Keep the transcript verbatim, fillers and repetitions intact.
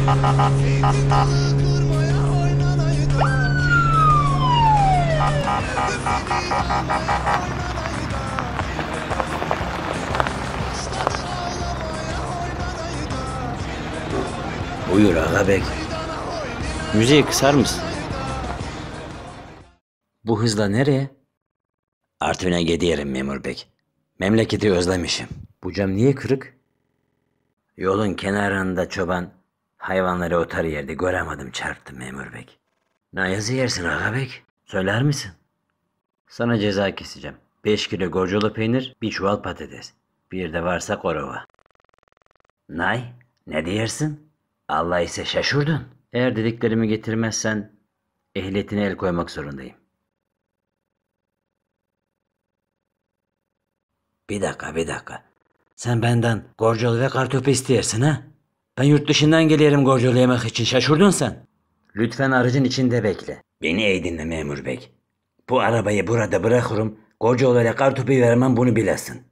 Buyur ağabey. Müziği kısar mısın? Bu hızla nereye? Artvin'e gidiyorum memur bey. Memleketi özlemişim. Bu cam niye kırık? Yolun kenarında çoban hayvanları otar yerdi. Göremedim, çarptı memur bey. Ne yazı yersin ağabey? Söyler misin? Sana ceza keseceğim. Beş kilo gorcolu peynir, bir çuval patates. Bir de varsa korova. Nay, ne diyersin? Allah ise şaşırdın. Eğer dediklerimi getirmezsen ehliyetine el koymak zorundayım. Bir dakika, bir dakika. Sen benden gorcolu ve kartopu istersin ha? Ben yurt dışından geliyorum gorcolu yemek için, şaşırdın sen. Lütfen aracın içinde bekle. Beni iyi dinle memur bey. Bu arabayı burada bırakırım, gorcolu ile kartopu vermem, bunu bilesin.